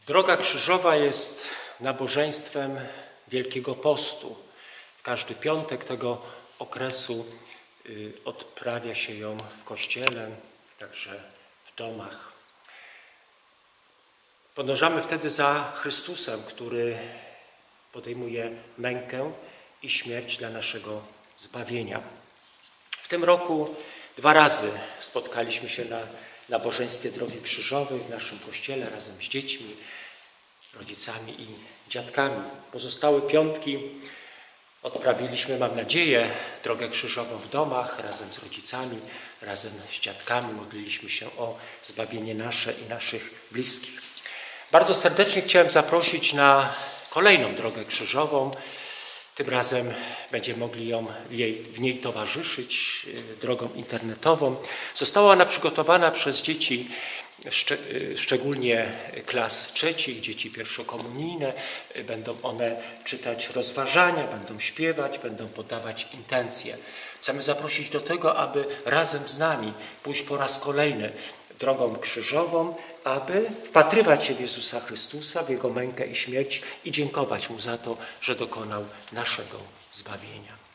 Droga krzyżowa jest nabożeństwem Wielkiego Postu. W każdy piątek tego okresu odprawia się ją w kościele, także w domach. Podążamy wtedy za Chrystusem, który podejmuje mękę i śmierć dla naszego zbawienia. W tym roku 2 razy spotkaliśmy się na nabożeństwie Drogi Krzyżowej w naszym kościele razem z dziećmi, rodzicami i dziadkami. Pozostałe piątki odprawiliśmy, mam nadzieję, Drogę Krzyżową w domach razem z rodzicami, razem z dziadkami. Modliliśmy się o zbawienie nasze i naszych bliskich. Bardzo serdecznie chciałem zaprosić na kolejną Drogę Krzyżową. Tym razem będziemy mogli w niej towarzyszyć drogą internetową. Została ona przygotowana przez dzieci, szczególnie klas trzecich, dzieci pierwszokomunijne. Będą one czytać rozważania, będą śpiewać, będą podawać intencje. Chcemy zaprosić do tego, aby razem z nami pójść po raz kolejny drogą krzyżową, aby wpatrywać się w Jezusa Chrystusa, w Jego mękę i śmierć i dziękować Mu za to, że dokonał naszego zbawienia.